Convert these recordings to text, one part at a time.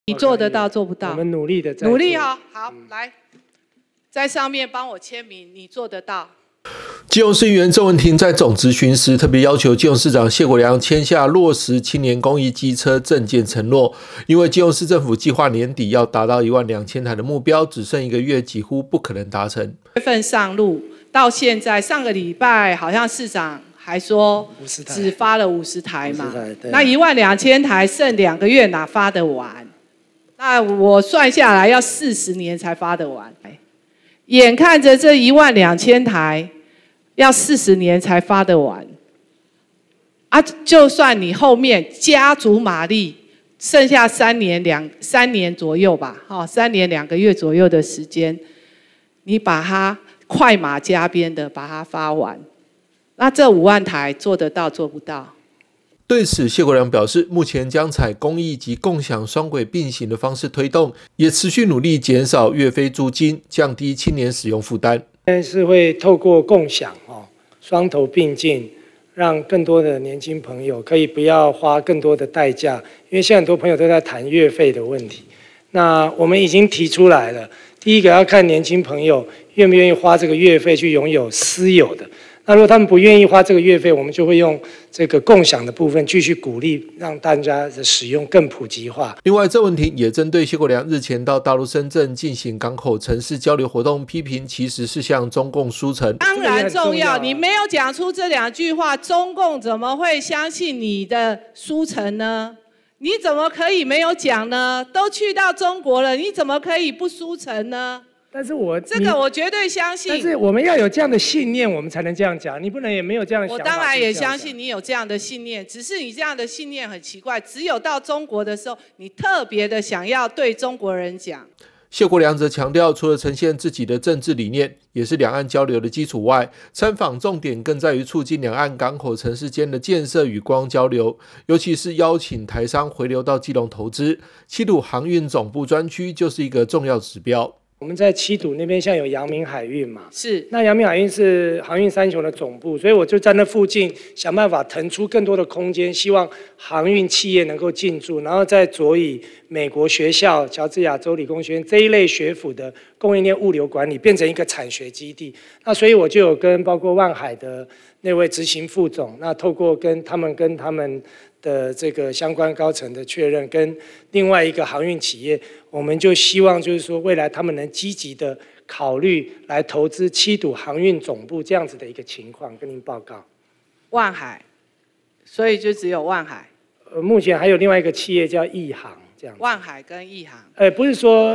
你做得到做不到？ 我们努力的在努力哈，好，来，在上面帮我签名，你做得到。 基隆市议员郑文婷在总质询时，特别要求基隆市长谢国良签下落实青年公益机车政见承诺，因为基隆市政府计划年底要达到12000台的目标，只剩1个月，几乎不可能达成。 月份上路到现在，上个礼拜好像市长还说只发了50台嘛，那12000台剩2个月哪发得完？那我算下来要40年才发得完。眼看着这12000台要40年才发得完，啊，就算你后面加足马力，剩下3年左右吧，3年2个月左右的时间，你把它快马加鞭的把它发完，那这5万台做得到做不到？ 对此，谢国良表示，目前将采公益及共享双轨并行的方式推动，也持续努力减少月费租金，降低青年使用负担。 但是会透过共享双头并进，让更多的年轻朋友可以不要花更多的代价，因为现在很多朋友都在谈月费的问题。那我们已经提出来了，第一个要看年轻朋友愿不愿意花这个月费去拥有私有的。那如果他们不愿意花这个月费，我们就会用这个共享的部分继续鼓励，让大家的使用更普及化。 另外，郑文婷也针对谢国良日前到大陆深圳进行港口城市交流活动，批评其实是向中共输诚。 当然重要，你没有讲出这2句话，中共怎么会相信你的输诚呢？你怎么可以没有讲呢？都去到中国了，你怎么可以不输诚呢？ 但是这个我绝对相信。 但是我们要有这样的信念，我们才能这样讲。你不能也没有这样的想法。 我当然也相信你有这样的信念，只是你这样的信念很奇怪，只有到中国的时候，你特别的想要对中国人讲。 谢国良则强调，除了呈现自己的政治理念，也是两岸交流的基础外，参访重点更在于促进两岸港口城市间的建设与观光交流，尤其是邀请台商回流到基隆投资。七堵航运总部专区就是一个重要指标。 我们在七堵那边现在有阳明海运嘛， 是。那阳明海运是航运三雄的总部，所以我就在那附近想办法腾出更多的空间，希望航运企业能够进驻，然后再佐以美国学校、乔治亚州理工学院这一类学府的供应链物流管理，变成一个产学基地。那所以我就有跟包括万海的那位执行副总，那透过跟他们的这个相关高层的确认，跟另外一个航运企业，我们就希望就是说未来他们能积极的考虑来投资七堵航运总部这样子的一个情况，跟您报告。 万海，所以就只有万海。 目前还有另外一个企业叫亿航，这样。 万海跟亿航。 不是说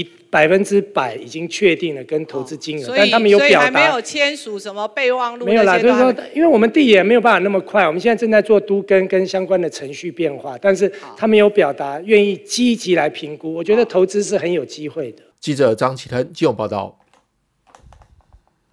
100%已经确定了跟投资金额，但他们有表达， 所以还没有签署什么备忘录。 没有啦，就是说，因为我们地也没有办法那么快，我们现在正在做都更跟相关的程序变化，但是他们有表达愿意积极来评估，我觉得投资是很有机会的。 记者张启腾基隆报道。